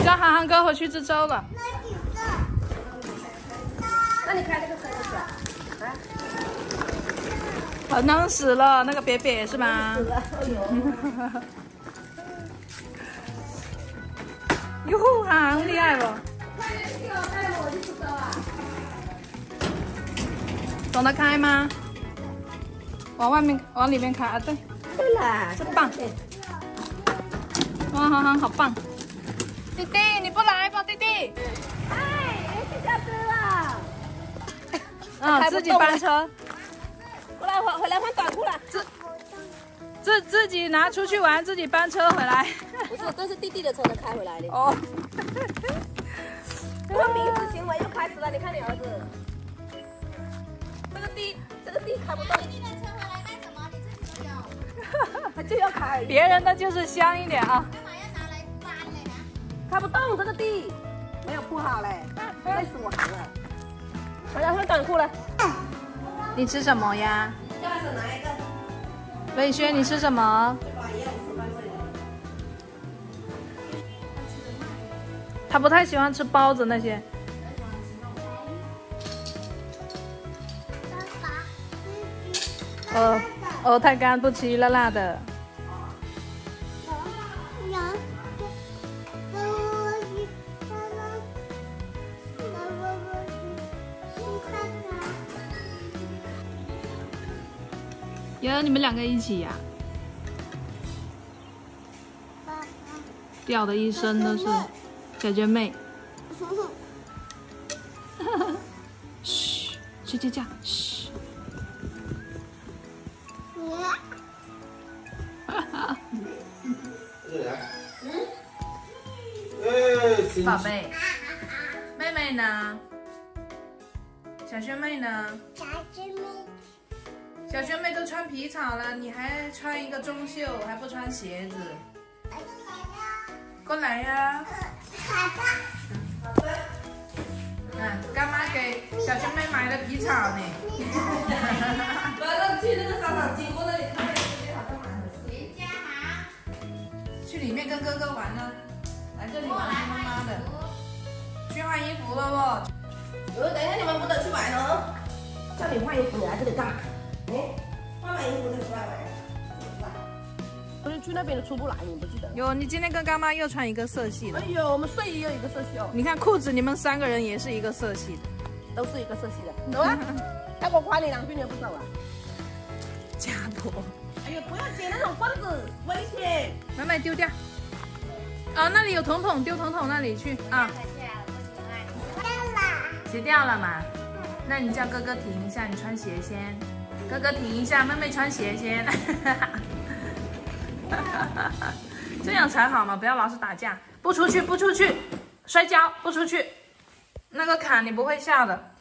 叫涵涵哥回去吃粥了。 那你开这个车就行。来。 很能死了，那个瘪瘪是吧？ 死了，哎呦。 哟吼，涵涵厉害不？ 快点去给我带我去吃粥啊！ 懂得开吗？往外面，往里面开啊！对， 对了， 真棒！哇，涵涵好棒！弟弟，你不来吧，弟弟？ 哎，去下车了。 嗯，自己搬车。 过来，回来换短裤了。 自己拿出去玩，自己搬车回来。 不是，这是弟弟的车能开回来的。 哦。 这个迷子行为又开始了，你看你儿子。这个地开不动。弟弟的车回来干什么？你自己有。他就要开。 别人的就是香一点啊。 干嘛要拿来搬嘞？ 开不动这个地，没有铺好嘞，累死我了。回来换短裤了。 你吃什么呀？ 要是拿一个。 伟轩，你吃什么？他不太喜欢吃包子那些。太干不吃辣辣的。哟，你们两个一起呀？掉的一身都是小娟妹。嘘，睡觉觉，嘘。宝贝，妹妹呢？小轩妹呢？小轩妹都穿皮草了，你还穿一个中袖，还不穿鞋子？过来呀！干妈给小轩妹买了皮草呢。 晚上去那个商场经过那里看那个好干嘛？ 全家好。 去里面跟哥哥玩呢，来这里玩妈妈的。去换衣服了不？ 等一下你们不得去买了？叫你换衣服，你来这里干嘛？换完衣服再出来玩。不是去那边的出不来，你不记得？ 有，你今天跟干妈又穿一个色系的。 哎呦，我们睡衣有一个色系哦。 你看裤子，你们3个人也是一个色系的， 都是一个色系的。走啊！要我夸你2句，你也不走啊？ 家婆。 哎呦，不要捡那种棍子，危险！ 妹妹丢掉。啊，那里有桶桶，丢桶桶那里去啊。鞋掉了嘛？那你叫哥哥停一下，你穿鞋先。哥哥停一下，妹妹穿鞋先。这样才好嘛，不要老是打架。不出去，不出去，摔跤，不出去。那个坎你不会下的。